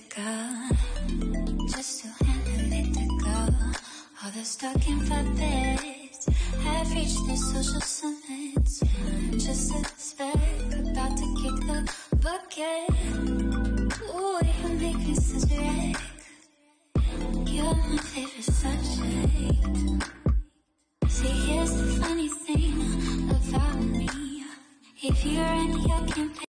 physical, just too analytical. All the stalking puppets have reached their social summits. Just a speck about to kick the bucket. Ooh, you make me such a wreck. You're my favorite subject. See, here's the funny thing about me. If you're in your campaign